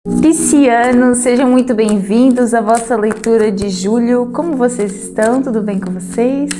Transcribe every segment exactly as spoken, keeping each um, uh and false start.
Piscianos, sejam muito bem-vindos à vossa leitura de julho. Como vocês estão? Tudo bem com vocês?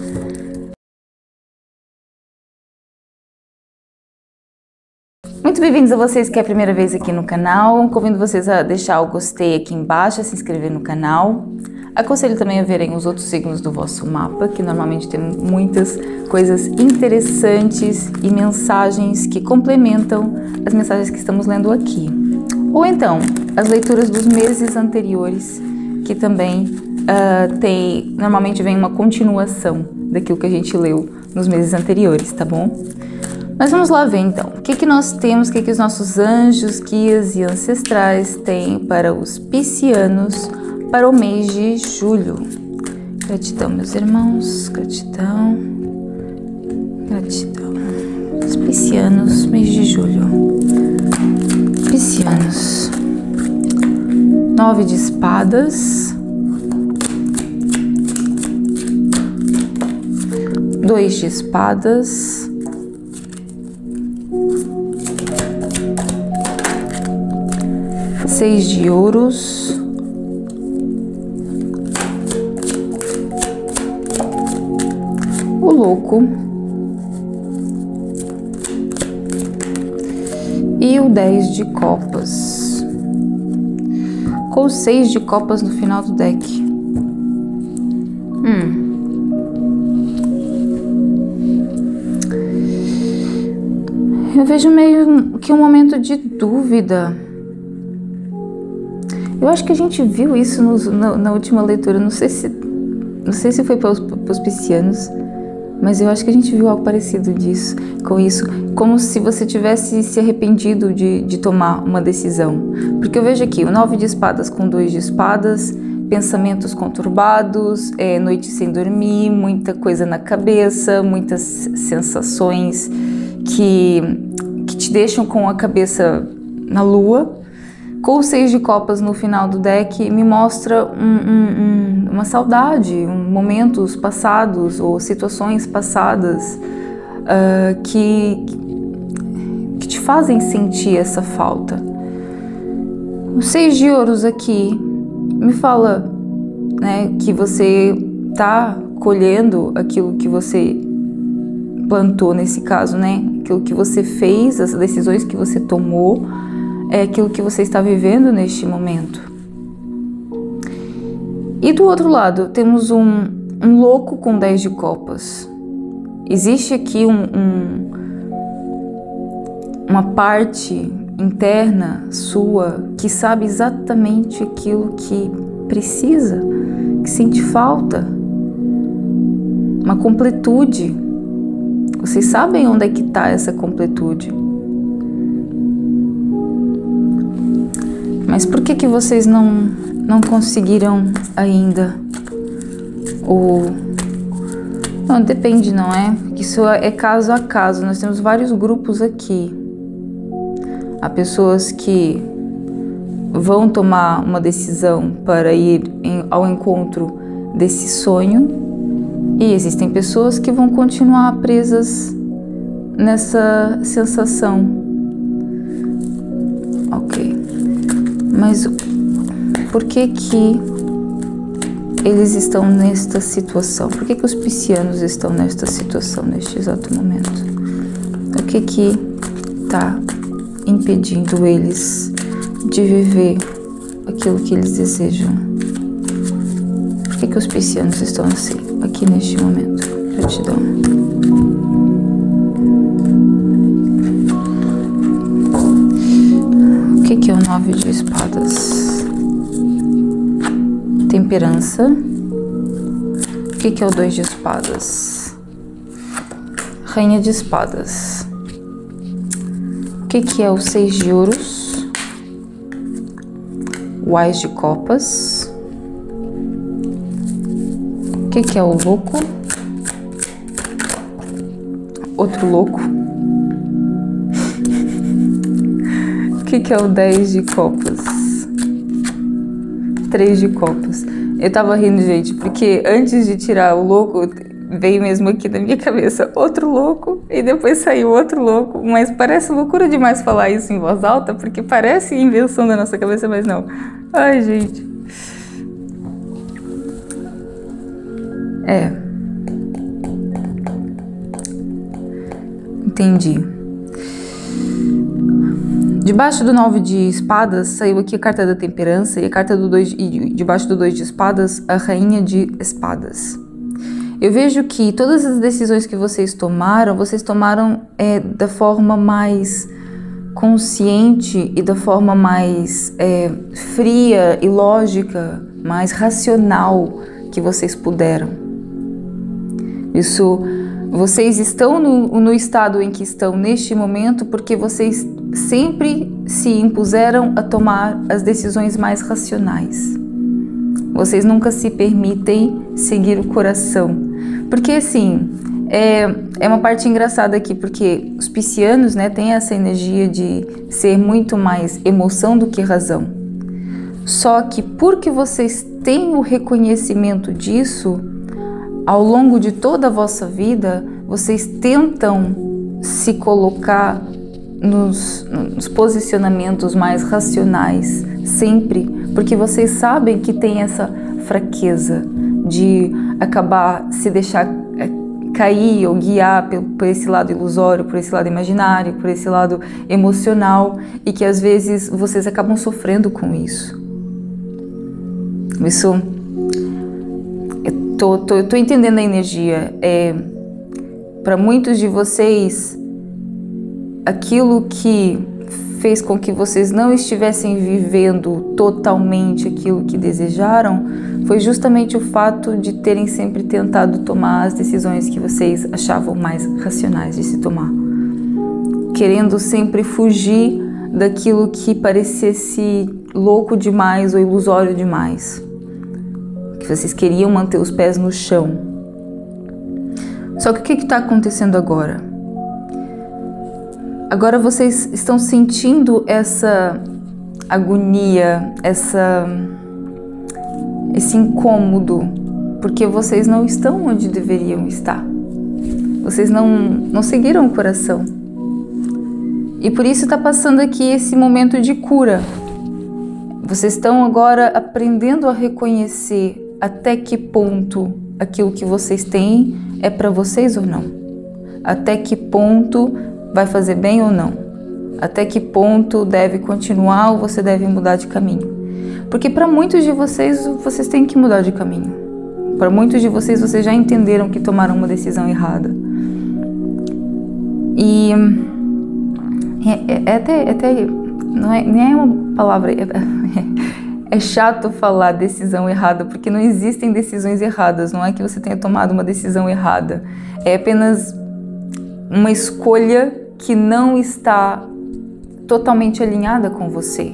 Muito bem-vindos a vocês que é a primeira vez aqui no canal. Convido vocês a deixar o gostei aqui embaixo, a se inscrever no canal. Aconselho também a verem os outros signos do vosso mapa, que normalmente tem muitas coisas interessantes e mensagens que complementam as mensagens que estamos lendo aqui. Ou então, as leituras dos meses anteriores, que também uh, tem, normalmente vem uma continuação daquilo que a gente leu nos meses anteriores, tá bom? Mas vamos lá ver então, o que que nós temos, o que que os nossos anjos, guias e ancestrais têm para os piscianos para o mês de julho. Gratidão, meus irmãos, gratidão, gratidão. Os piscianos, mês de julho. Piscianos, nove de espadas, dois de espadas, seis de ouros, o louco e o dez de copas, com o seis de copas no final do deck. Hum. Eu vejo meio que um momento de dúvida. Eu acho que a gente viu isso nos, na, na última leitura, não sei se, não sei se foi para os, para os piscianos, mas eu acho que a gente viu algo parecido disso, com isso, como se você tivesse se arrependido de, de tomar uma decisão. Porque eu vejo aqui o nove de espadas com dois de espadas, pensamentos conturbados, é, noite sem dormir, muita coisa na cabeça, muitas sensações que, que te deixam com a cabeça na lua. Com o seis de copas no final do deck, me mostra um, um, um, uma saudade, um, momentos passados ou situações passadas uh, que, que te fazem sentir essa falta. O seis de ouros aqui me fala, né, que você está colhendo aquilo que você plantou nesse caso, né? Aquilo que você fez, as decisões que você tomou, é aquilo que você está vivendo neste momento. E do outro lado, temos um, um louco com dez de copas. Existe aqui um, um, uma parte interna sua que sabe exatamente aquilo que precisa, que sente falta. Uma completude. Vocês sabem onde é que está essa completude. Mas por que que vocês não, não conseguiram ainda? Ou... Não, depende, não é? Isso é caso a caso. Nós temos vários grupos aqui. Há pessoas que vão tomar uma decisão para ir em, ao encontro desse sonho. E existem pessoas que vão continuar presas nessa sensação. Ok. Mas por que que eles estão nesta situação? Por que que os piscianos estão nesta situação, neste exato momento? O que que está impedindo eles de viver aquilo que eles desejam? Por que que os piscianos estão assim, aqui neste momento? Gratidão. O que que é o nove de espadas? Temperança. O que que é o dois de espadas? Rainha de espadas. O que que é o seis de ouros? O ás de copas. O que que é o louco? Outro louco. O que que é o dez de copas? três de copas. Eu tava rindo, gente, porque antes de tirar o louco, veio mesmo aqui na minha cabeça outro louco e depois saiu outro louco, mas parece loucura demais falar isso em voz alta, porque parece invenção da nossa cabeça, mas não. Ai, gente. É. Entendi. Debaixo do nove de espadas saiu aqui a carta da temperança e a carta do dois, e debaixo do dois de espadas a rainha de espadas. Eu vejo que todas as decisões que vocês tomaram, vocês tomaram é, da forma mais consciente e da forma mais é, fria e lógica, mais racional que vocês puderam. Isso, vocês estão no, no estado em que estão neste momento porque vocês sempre se impuseram a tomar as decisões mais racionais. Vocês nunca se permitem seguir o coração. Porque assim, é, é uma parte engraçada aqui, porque os piscianos, né, têm essa energia de ser muito mais emoção do que razão. Só que porque vocês têm o reconhecimento disso, ao longo de toda a vossa vida, vocês tentam se colocar nos, nos posicionamentos mais racionais, sempre, porque vocês sabem que tem essa fraqueza de acabar se deixar cair ou guiar por esse lado ilusório, por esse lado imaginário, por esse lado emocional, e que às vezes vocês acabam sofrendo com isso. Isso, eu tô, tô, eu tô entendendo a energia. É, para muitos de vocês, aquilo que fez com que vocês não estivessem vivendo totalmente aquilo que desejaram foi justamente o fato de terem sempre tentado tomar as decisões que vocês achavam mais racionais de se tomar, querendo sempre fugir daquilo que parecesse louco demais ou ilusório demais, que vocês queriam manter os pés no chão. Só que o que está acontecendo agora? Agora vocês estão sentindo essa agonia, essa, esse incômodo, porque vocês não estão onde deveriam estar. Vocês não, não seguiram o coração. E por isso está passando aqui esse momento de cura. Vocês estão agora aprendendo a reconhecer até que ponto aquilo que vocês têm é para vocês ou não. Até que ponto vai fazer bem ou não? Até que ponto deve continuar ou você deve mudar de caminho? Porque para muitos de vocês, vocês têm que mudar de caminho. Para muitos de vocês, vocês já entenderam que tomaram uma decisão errada. E é, é, é até, é até não é, nem é uma palavra, é, é chato falar decisão errada, porque não existem decisões erradas. Não é que você tenha tomado uma decisão errada. É apenas uma escolha que não está totalmente alinhada com você.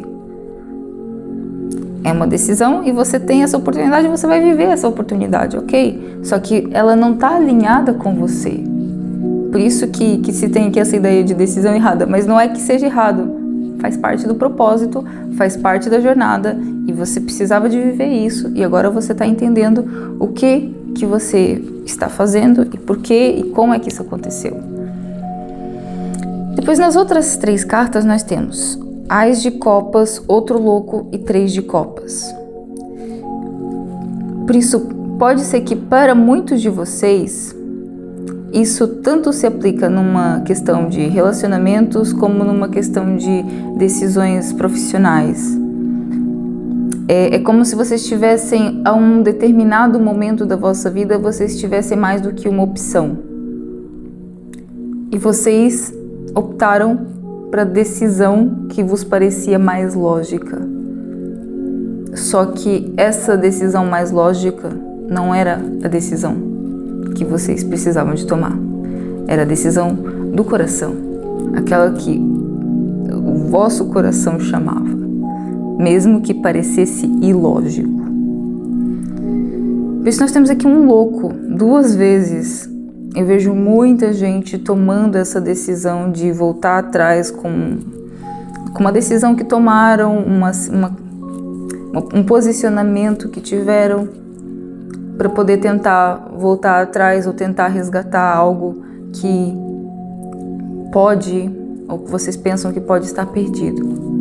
É uma decisão e você tem essa oportunidade, você vai viver essa oportunidade, ok? Só que ela não está alinhada com você. Por isso que, que se tem aqui essa ideia de decisão errada, mas não é que seja errado. Faz parte do propósito, faz parte da jornada e você precisava de viver isso e agora você está entendendo o que, que você está fazendo e por que e como é que isso aconteceu. Depois, nas outras três cartas, nós temos Ás de Copas, Outro Louco e Três de Copas. Por isso, pode ser que para muitos de vocês, isso tanto se aplica numa questão de relacionamentos como numa questão de decisões profissionais. É, é como se vocês tivessem, a um determinado momento da vossa vida, vocês tivessem mais do que uma opção. E vocês optaram para a decisão que vos parecia mais lógica. Só que essa decisão mais lógica não era a decisão que vocês precisavam de tomar. Era a decisão do coração, aquela que o vosso coração chamava, mesmo que parecesse ilógico. Por isso nós temos aqui um louco, duas vezes. Eu vejo muita gente tomando essa decisão de voltar atrás com, com uma decisão que tomaram, uma, uma, um posicionamento que tiveram, para poder tentar voltar atrás ou tentar resgatar algo que pode, ou que vocês pensam que pode estar perdido.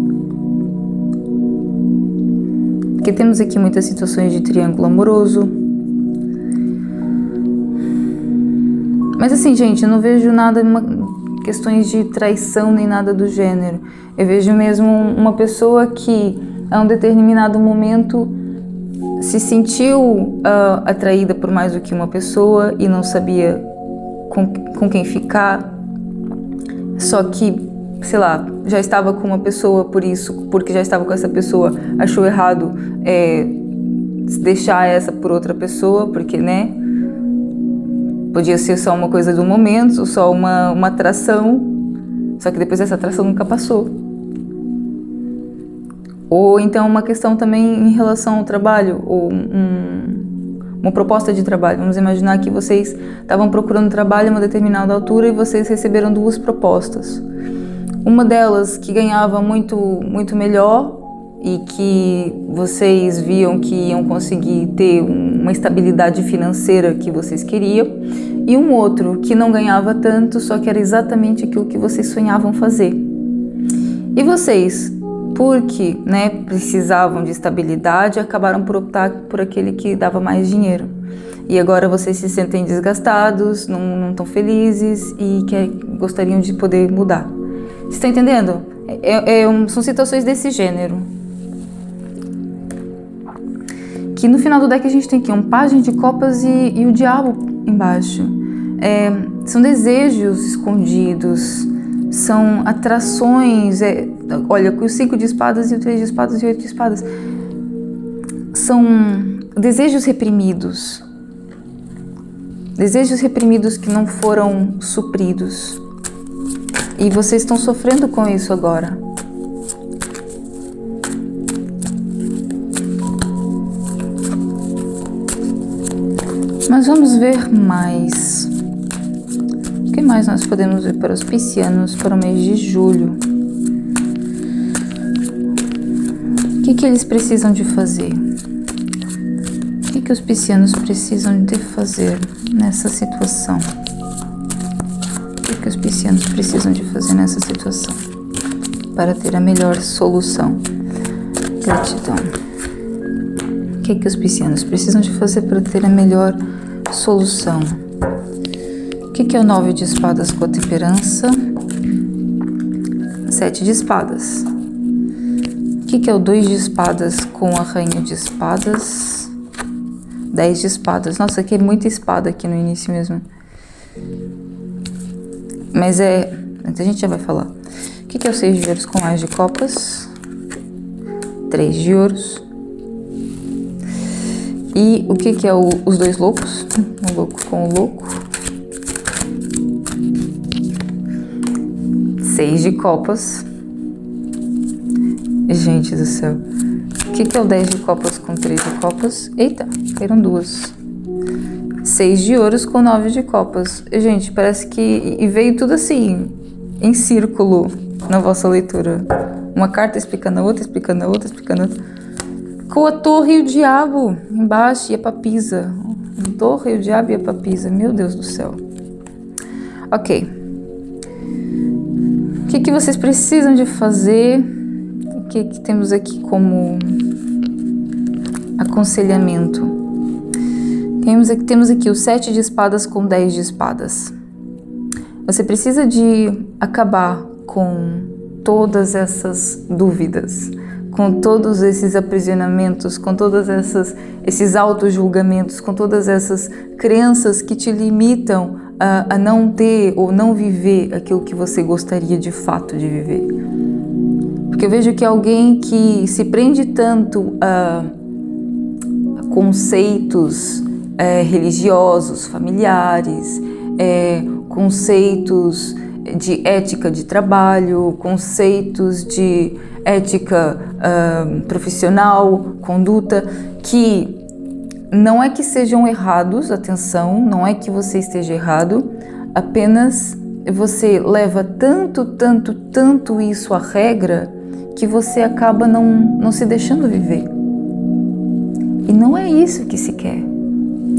Porque temos aqui muitas situações de triângulo amoroso. Mas assim, gente, eu não vejo nada, uma, questões de traição nem nada do gênero. Eu vejo mesmo uma pessoa que, a um determinado momento, se sentiu uh, atraída por mais do que uma pessoa e não sabia com, com quem ficar. Só que, sei lá, já estava com uma pessoa por isso, porque já estava com essa pessoa, achou errado é, deixar essa por outra pessoa, porque, né, podia ser só uma coisa do momento, só uma, uma atração, só que depois essa atração nunca passou. Ou então uma questão também em relação ao trabalho, ou um, uma proposta de trabalho. Vamos imaginar que vocês estavam procurando trabalho a uma determinada altura e vocês receberam duas propostas. Uma delas que ganhava muito, muito melhor e que vocês viam que iam conseguir ter uma estabilidade financeira que vocês queriam, e um outro que não ganhava tanto, só que era exatamente aquilo que vocês sonhavam fazer. E vocês, porque, né, precisavam de estabilidade, acabaram por optar por aquele que dava mais dinheiro. E agora vocês se sentem desgastados, não, não estão felizes e quer, gostariam de poder mudar. Vocês estão entendendo? É, é um, são situações desse gênero. Que no final do deck a gente tem aqui um pajem de copas e, e o diabo embaixo. É, são desejos escondidos, são atrações, é, olha, com os cinco de espadas e o três de espadas e o oito de espadas. São desejos reprimidos. Desejos reprimidos que não foram supridos. E vocês estão sofrendo com isso agora. Mas vamos ver mais. O que mais nós podemos ver para os piscianos para o mês de julho? O que, que eles precisam de fazer? O que, que os piscianos precisam de fazer nessa situação? O que, que os piscianos precisam de fazer nessa situação para ter a melhor solução? Gratidão. O que, que os piscianos precisam de fazer para ter a melhor solução? O que, que é o nove de espadas com a temperança? Sete de espadas. O que, que é o dois de espadas com a rainha de espadas? Dez de espadas. Nossa, aqui é muita espada aqui no início mesmo. Mas é... a gente já vai falar. O que, que é o seis de ouros com mais de copas? Três de ouros. E o que, que é o, os dois loucos? O louco com o louco. Seis de copas. Gente do céu. O que, que é o dez de copas com três de copas? Eita, caíram duas. Seis de ouros com nove de copas. Gente, parece que... E veio tudo assim, em círculo na vossa leitura. Uma carta explicando a outra, explicando a outra, explicando a outra. Com a torre e o diabo embaixo e a papisa. A torre e o diabo e a papisa. Meu Deus do céu. Ok. O que, que vocês precisam de fazer? O que, que temos aqui como aconselhamento? Temos aqui, temos aqui o sete de espadas com dez de espadas. Você precisa de acabar com todas essas dúvidas, com todos esses aprisionamentos, com todos essas, esses auto-julgamentos, com todas essas crenças que te limitam a, a não ter ou não viver aquilo que você gostaria de fato de viver. Porque eu vejo que alguém que se prende tanto a, a conceitos é, religiosos, familiares, é, conceitos de ética de trabalho, conceitos de ética uh, profissional, conduta, que não é que sejam errados, atenção, não é que você esteja errado, apenas você leva tanto, tanto, tanto isso à regra que você acaba não, não se deixando viver. E não é isso que se quer.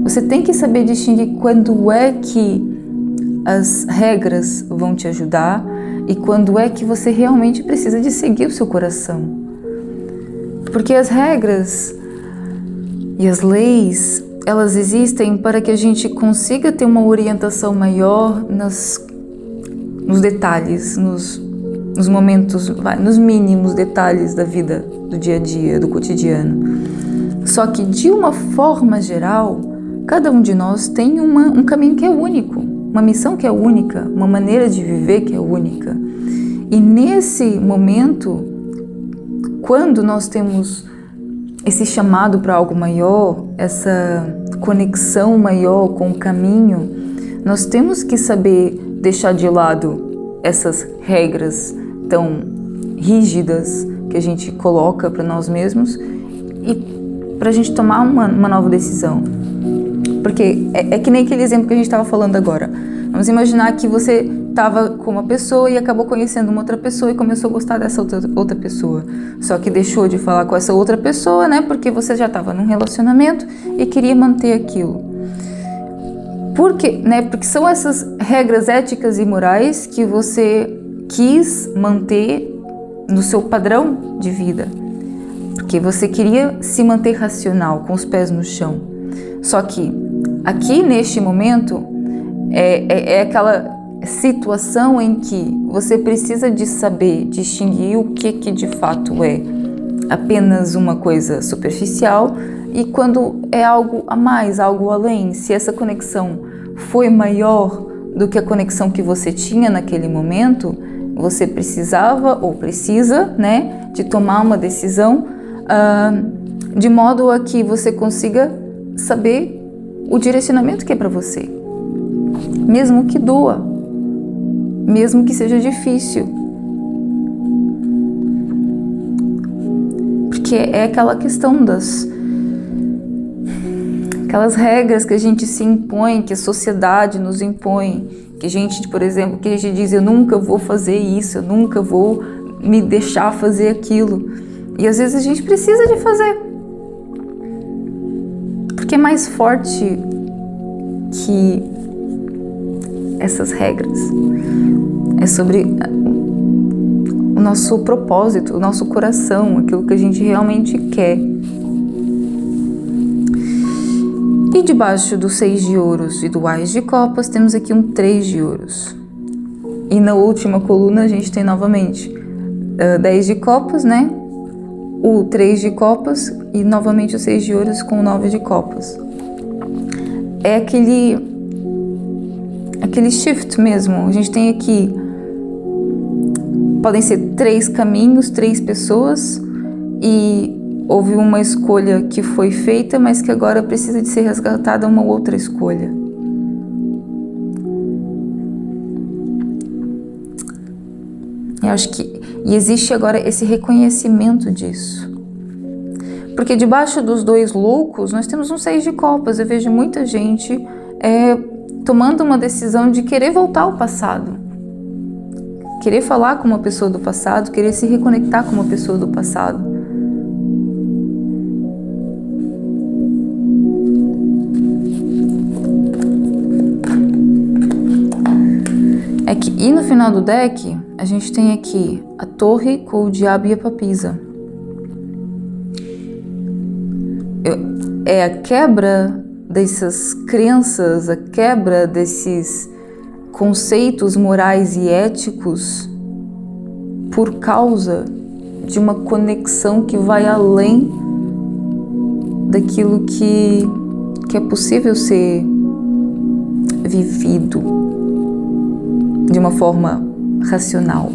Você tem que saber distinguir quando é que as regras vão te ajudar e quando é que você realmente precisa de seguir o seu coração. Porque as regras e as leis, elas existem para que a gente consiga ter uma orientação maior nas, nos detalhes, nos, nos momentos, vai, nos mínimos detalhes da vida, do dia a dia, do cotidiano. Só que de uma forma geral, cada um de nós tem uma, um caminho que é único, uma missão que é única, uma maneira de viver que é única. E nesse momento, quando nós temos esse chamado para algo maior, essa conexão maior com o caminho, nós temos que saber deixar de lado essas regras tão rígidas que a gente coloca para nós mesmos e para a gente tomar uma, uma nova decisão. Porque é, é que nem aquele exemplo que a gente estava falando agora. Vamos imaginar que você estava com uma pessoa e acabou conhecendo uma outra pessoa e começou a gostar dessa outra, outra pessoa. Só que deixou de falar com essa outra pessoa, né? Porque você já estava num relacionamento e queria manter aquilo. Por quê? Né? Porque são essas regras éticas e morais que você quis manter no seu padrão de vida. Porque você queria se manter racional, com os pés no chão. Só que aqui, neste momento, é, é, é aquela situação em que você precisa de saber distinguir o que, que de fato é apenas uma coisa superficial e quando é algo a mais, algo além. Se essa conexão foi maior do que a conexão que você tinha naquele momento, você precisava ou precisa, né, de tomar uma decisão uh, de modo a que você consiga saber o direcionamento que é para você, mesmo que doa, mesmo que seja difícil, porque é aquela questão das aquelas regras que a gente se impõe, que a sociedade nos impõe, que a gente, por exemplo, que a gente diz, eu nunca vou fazer isso, eu nunca vou me deixar fazer aquilo, e às vezes a gente precisa de fazer, porque é mais forte que essas regras. É sobre o nosso propósito, o nosso coração, aquilo que a gente realmente quer. E debaixo do seis de ouros e do ás de copas, temos aqui um três de ouros. E na última coluna a gente tem novamente uh, dez de copas, né? O três de copas e novamente o seis de ouros com o nove de copas. É aquele, aquele shift mesmo. A gente tem aqui, podem ser três caminhos, três pessoas, e houve uma escolha que foi feita, mas que agora precisa de ser resgatada uma outra escolha. Eu acho que e existe agora esse reconhecimento disso. Porque debaixo dos dois loucos, nós temos um seis de copas. Eu vejo muita gente é, tomando uma decisão de querer voltar ao passado. Querer falar com uma pessoa do passado, querer se reconectar com uma pessoa do passado. É que, e no final do deck, a gente tem aqui a torre com o diabo e a papisa. É a quebra dessas crenças, a quebra desses conceitos morais e éticos por causa de uma conexão que vai além daquilo que, que é possível ser vivido de uma forma racional.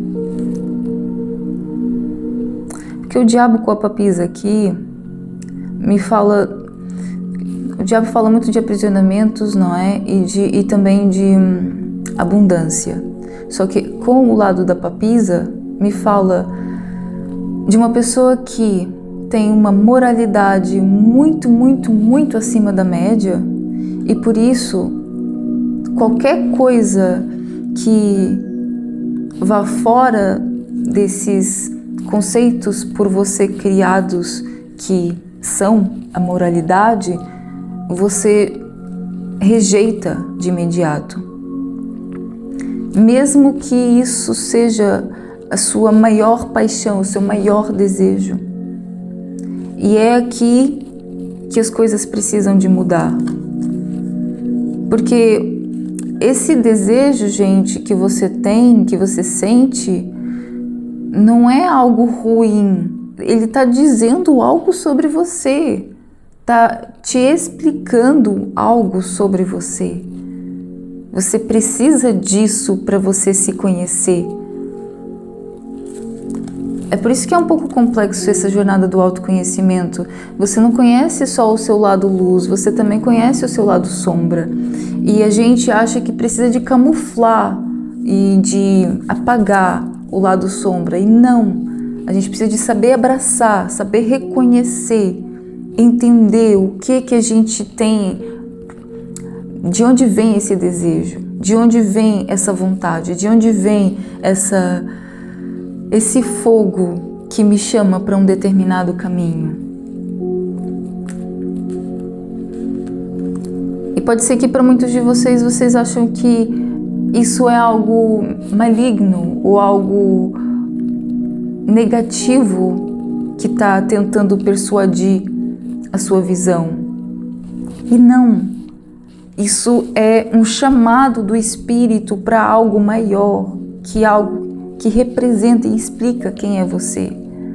Porque o diabo com a papisa aqui me fala, o diabo fala muito de aprisionamentos, não é? E, de, e também de hum, abundância. Só que com o lado da papisa me fala de uma pessoa que tem uma moralidade muito, muito, muito acima da média e por isso qualquer coisa que vá fora desses conceitos por você criados que são a moralidade, você rejeita de imediato, mesmo que isso seja a sua maior paixão, o seu maior desejo. E é aqui que as coisas precisam de mudar. Porque esse desejo, gente, que você tem, que você sente, não é algo ruim. Ele está dizendo algo sobre você, está te explicando algo sobre você. Você precisa disso para você se conhecer. É por isso que é um pouco complexo essa jornada do autoconhecimento. Você não conhece só o seu lado luz, você também conhece o seu lado sombra. E a gente acha que precisa de camuflar e de apagar o lado sombra. E não, a gente precisa de saber abraçar, saber reconhecer, entender o que que a gente tem, de onde vem esse desejo, de onde vem essa vontade, de onde vem essa, esse fogo que me chama para um determinado caminho. E pode ser que para muitos de vocês, vocês acham que isso é algo maligno ou algo negativo que está tentando persuadir a sua visão. E não, isso é um chamado do Espírito para algo maior, que algo que representa e explica quem é você.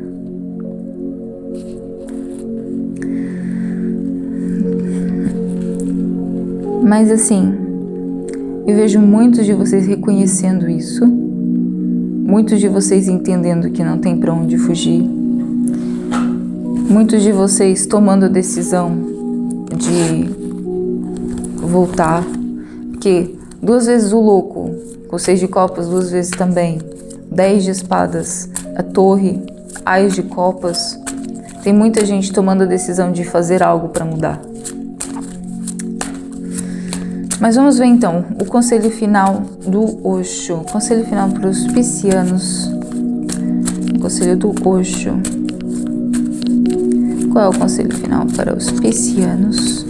Mas assim, eu vejo muitos de vocês reconhecendo isso, muitos de vocês entendendo que não tem para onde fugir, muitos de vocês tomando a decisão de voltar, porque duas vezes o louco, com seis de copas, duas vezes também, dez de espadas, a torre, ais de copas. Tem muita gente tomando a decisão de fazer algo para mudar. Mas vamos ver então o conselho final do Osho. Conselho final para os piscianos. Conselho do Osho. Qual é o conselho final para os piscianos?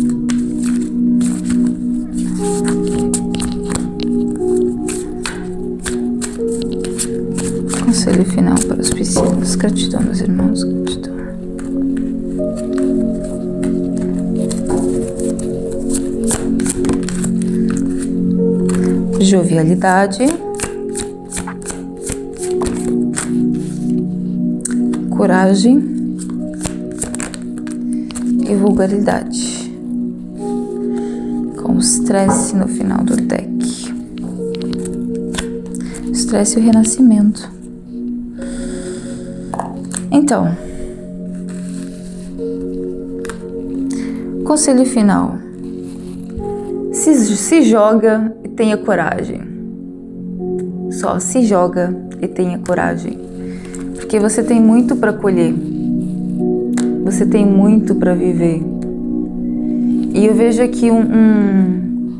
Conselho final para os piscianos. Gratidão, meus irmãos. Gratidão. Jovialidade, coragem e vulgaridade, com estresse no final do deck. Estresse e o renascimento. Então, conselho final. Se, se joga e tenha coragem. Só se joga e tenha coragem. Porque você tem muito para colher. Você tem muito para viver. E eu vejo aqui um, um,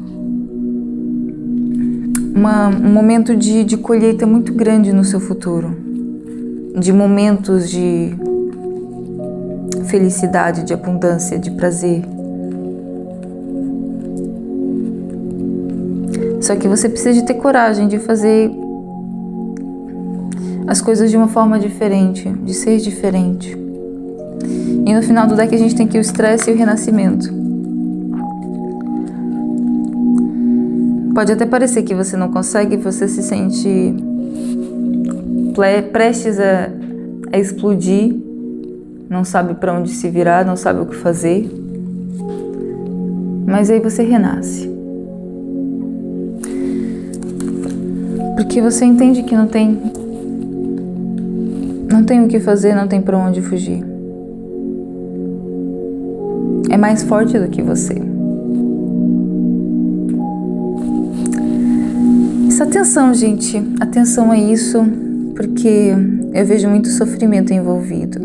uma, um momento de, de colheita muito grande no seu futuro. De momentos de felicidade, de abundância, de prazer. Só que você precisa de ter coragem de fazer as coisas de uma forma diferente, de ser diferente. E no final do deck a gente tem aqui o estresse e o renascimento. Pode até parecer que você não consegue, você se sente prestes a, a explodir, não sabe para onde se virar, não sabe o que fazer. Mas aí você renasce. Porque você entende que não tem não tem o que fazer, não tem para onde fugir. É mais forte do que você. Essa atenção, gente, atenção a isso, porque eu vejo muito sofrimento envolvido.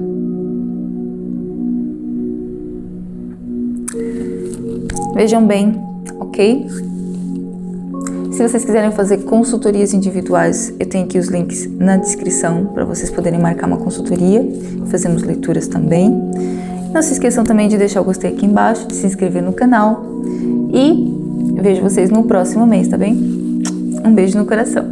Vejam bem, ok? Se vocês quiserem fazer consultorias individuais, eu tenho aqui os links na descrição para vocês poderem marcar uma consultoria. Fazemos leituras também. Não se esqueçam também de deixar o gostei aqui embaixo, de se inscrever no canal e vejo vocês no próximo mês, tá bem? Um beijo no coração.